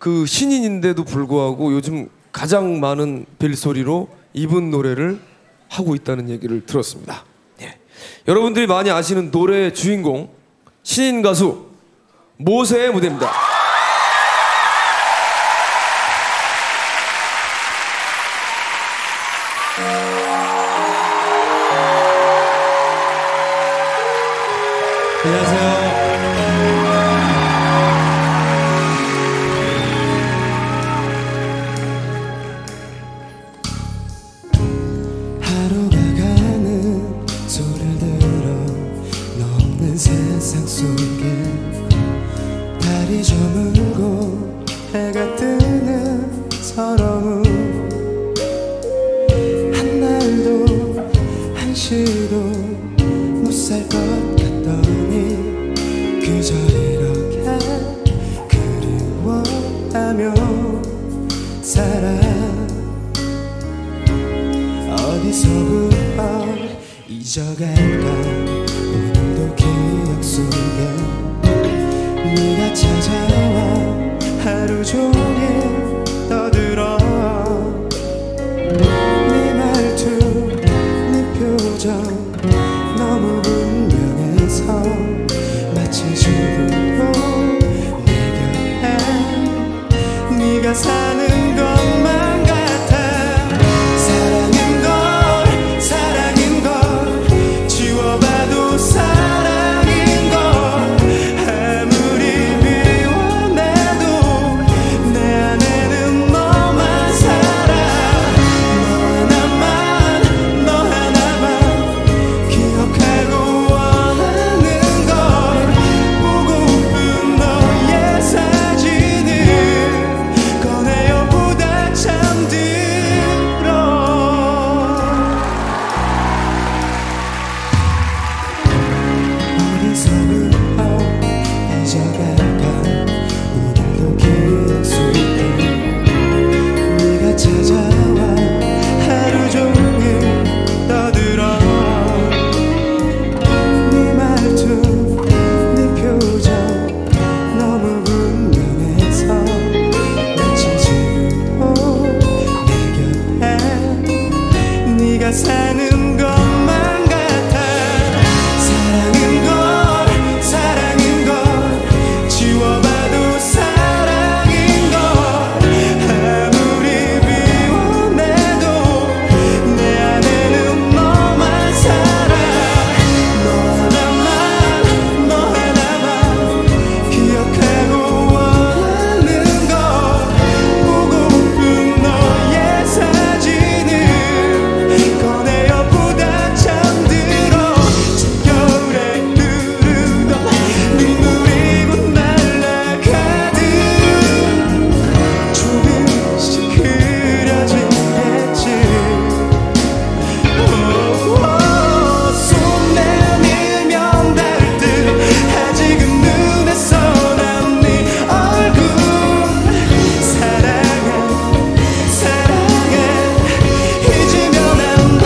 그 신인인데도 불구하고 요즘 가장 많은 벨소리로 이분 노래를 하고 있다는 얘기를 들었습니다. 예. 여러분들이 많이 아시는 노래의 주인공 신인 가수 모세의 무대입니다. 안녕하세요. 하루가 가는 소리를 들어 넘는 세상 속에 달이 저물고 해가 뜨는 서러움 한 날도 한시도 못 살 것 같더니 그저 이렇게 그리워하며 살아 어디서부터 잊어갈까 오늘도 기억 속에 네가 찾아와 하루 종일 떠들어 네 말투 네 표정 너무 분명해서 마치 지금도 내 곁에 네가 사는 것만 같아 사랑인 걸 지워봐도 사랑인 걸 아무리 미워내도 내 안에는 너만 살아 너 하나만 기억하고 원하는 걸 보고픈 너의 사진을 꺼내요 보다 잠들어 어디서부터 잊어갈까 오늘도 기억 속에 네가 찾아와 하루 종일 떠들어 네 말투 네 표정 너무 분명해서 마치 지금도 내 곁에 네가 사는 것만 같아 사랑인 걸 지워봐도 사랑인 걸 아무리 미워내도 내 안에는 너만 살아 너 하나만 기억하고 원하는 걸 보고픈 너의 사진을 꺼내요 보다 잠들어 겨울에 흐르던 눈물이 곧 날아가듯 조금씩 흐려지겠지 손 내밀면 닿을 듯 아직은 눈에 선한 네 얼굴 사랑해 잊으면 안돼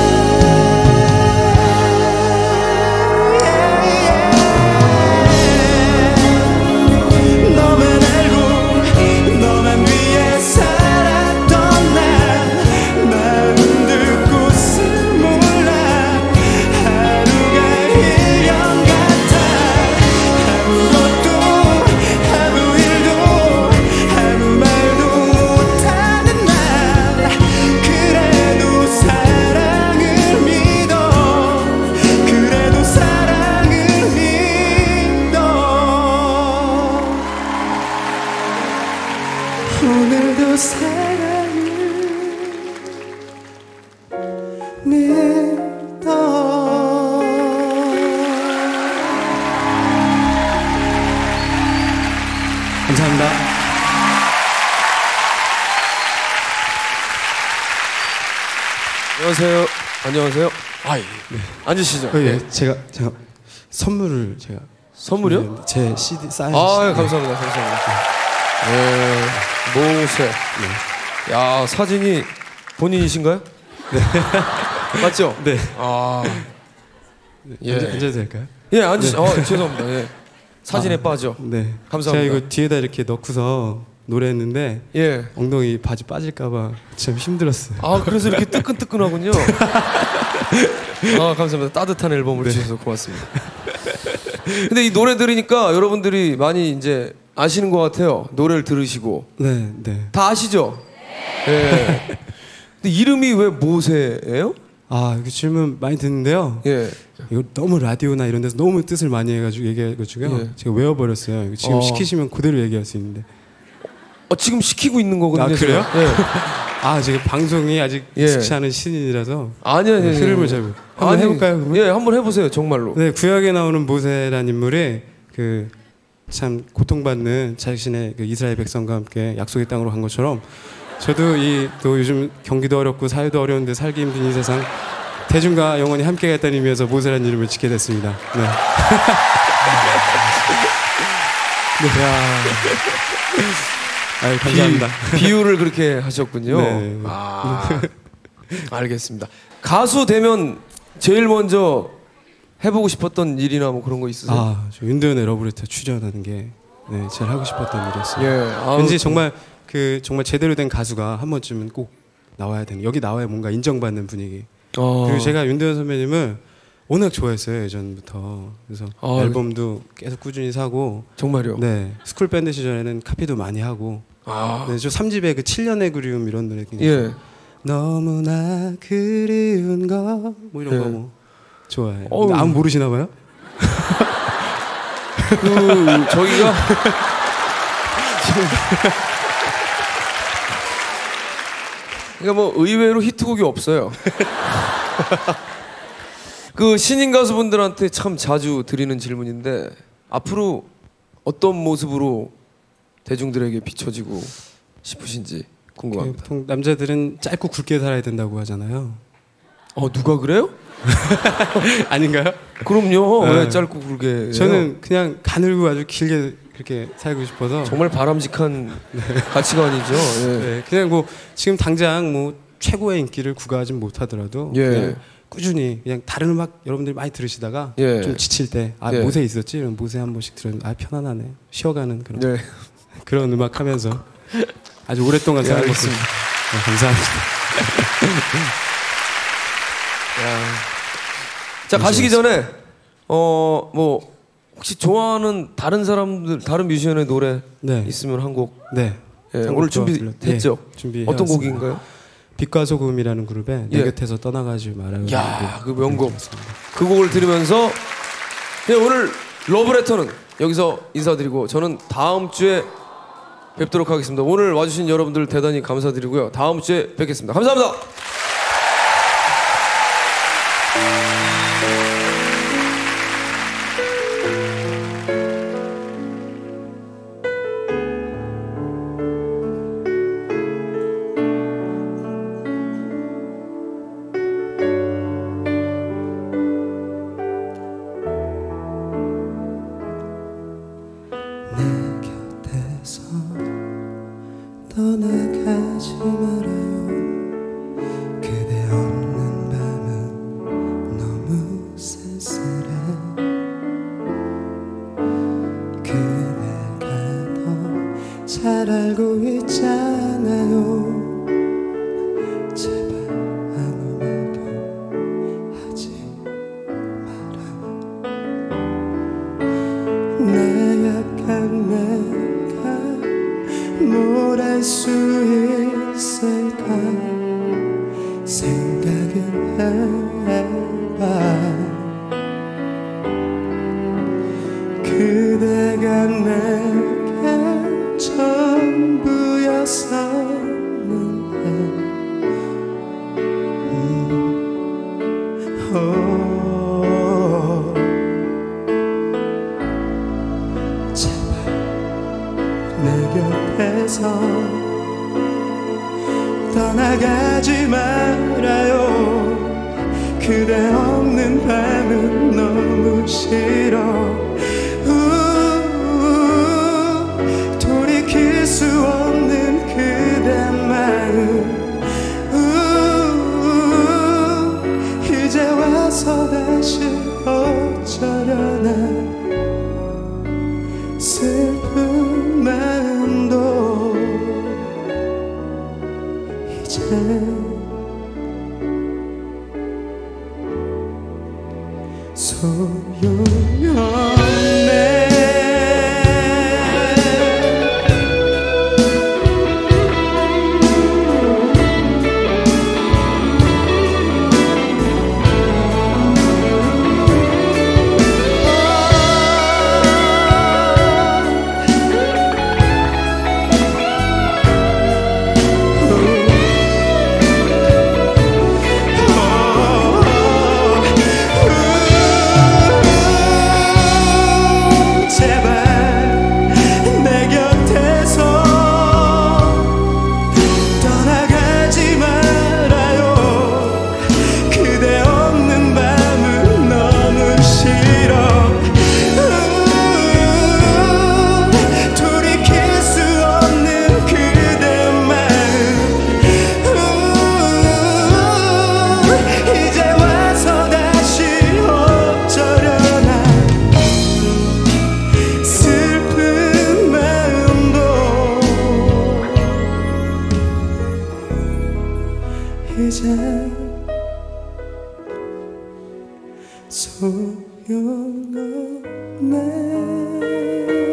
너만 알고 너만 위해 살았던 난 마음 듣고서 몰라 하루가 1년 같아 아무것도 아무 일도 아무 말도 못하는 날 그래도 사랑을 믿어 그래도 사랑을 믿어 오늘도 사랑을 믿어 감사합니다. 안녕하세요. 안녕하세요. 아이. 네. 앉으시죠. 예, 제가 선물을 제가 선물이요? 준비했는데 제 CD 사인. 아, 감사합니다. 감사합니다. 네. 모세. 네. 야, 사진이 본인이신가요? 네. 맞죠? 네. 아. 예. 앉아도 될까요? 예, 앉으시. 죄송합니다. 예. 사진에 빠져. 네. 감사합니다. 제가 이거 뒤에다 이렇게 넣고서 노래했는데 예. 엉덩이 바지 빠질까봐 참 힘들었어요. 아 그래서 이렇게 뜨끈뜨끈하군요. 아 감사합니다. 따뜻한 앨범을 네. 주셔서 고맙습니다. 근데 이 노래 들으니까 여러분들이 많이 이제 아시는 것 같아요. 노래를 들으시고 네, 네. 다 아시죠? 예. 근데 이름이 왜 모세예요? 아, 이거 질문 많이 듣는데요. 예. 이거 너무 라디오나 이런 데서 너무 뜻을 많이 해가지고 얘기해가지고요. 예. 제가 외워버렸어요. 이거 지금 시키시면 그대로 얘기할 수 있는데. 지금 시키고 있는 거거든요. 아, 그래요? 제가. 예. 아, 제가 방송이 아직 예. 익숙치 않은 신인이라서 아니 흐름을 잘 한번 해볼까요? 그러면? 예, 한번 해보세요. 정말로. 네, 구약에 나오는 모세라는 인물이 그 참 고통받는 자신의 그 이스라엘 백성과 함께 약속의 땅으로 간 것처럼 저도 이 또 요즘 경기도 어렵고 사회도 어려운데 살기 힘든 이 세상 대중과 영원히 함께하겠다는 의미에서 모세라는 이름을 짓게 됐습니다. 네. 아유, 감사합니다. 비유를 그렇게 하셨군요. 네. 아, 알겠습니다. 가수 되면 제일 먼저 해보고 싶었던 일이나 뭐 그런 거 있으세요? 아, 저 윤도현의 러브레터 출연하는 게 네, 제일 하고 싶었던 일이었어요. 예. 아우, 왠지 정말 그 정말 제대로 된 가수가 한 번쯤은 꼭 나와야 되는, 여기 나와야 뭔가 인정받는 분위기. 그리고 제가 윤도현 선배님을 워낙 좋아했어요, 예전부터. 그래서 앨범도 계속 꾸준히 사고. 정말요? 네, 스쿨 밴드 시절에는 카피도 많이 하고. 네, 저 3집에 그 7년의 그리움 이런 노래 예. 너무나 그리운 거 뭐 이런 예. 거 뭐 좋아해요. 어우. 아무 모르시나 봐요? 그 저희가 그러니까 뭐 의외로 히트곡이 없어요. 그 신인 가수분들한테 참 자주 드리는 질문인데 앞으로 어떤 모습으로 대중들에게 비춰지고 싶으신지 궁금합니다. 보통 남자들은 짧고 굵게 살아야 된다고 하잖아요. 누가 그래요? 아닌가요? 그럼요. 네. 왜 짧고 굵게? 저는 그냥 가늘고 아주 길게 그렇게 살고 싶어서. 정말 바람직한 가치관이죠. 예. 네, 그냥 뭐 지금 당장 뭐 최고의 인기를 구가하진 못하더라도 예. 그냥 꾸준히 그냥 다른 음악 여러분들이 많이 들으시다가 예. 좀 지칠 때 예. 모세 있었지? 이런 모세 한 번씩 들으면 편안하네. 쉬어가는 그런 네. 그런 음악 하면서 아주 오랫동안 살고 있습니다. 네, 감사합니다. 자 가시기 전에 뭐 혹시 좋아하는 다른 사람들 다른 뮤지션의 노래 네. 있으면 한 곡 네. 예, 오늘 준비됐죠? 준비. 어떤 곡인가요? 빛과 소금이라는 그룹의 내 예. 곁에서 떠나가지 말아요. 야, 그 명곡. 그 곡을 들으면서 네, 오늘 러브레터는 여기서 인사드리고 저는 다음 주에 뵙도록 하겠습니다. 오늘 와주신 여러분들 대단히 감사드리고요. 다음 주에 뵙겠습니다. 감사합니다. 내 곁에서 떠나가지 말아요. 그대 없는 밤은 너무 쓸쓸해. 그대가 더 잘 알고 있잖아요. 제발 아무 말도 하지 말아요. 내 약한 내가 뭘 할 수 있을까 생각을 해봐. 그대가 내게 전부였었는데 제발 내 곁에서 떠나가지 말아요. 그대 없는 밤은 너무 싫어. 돌이킬 수 없는 그대 마음. 이제 와서 다시 어쩌려나. 슬픈 마음도 소용없네. 이제 소용없네.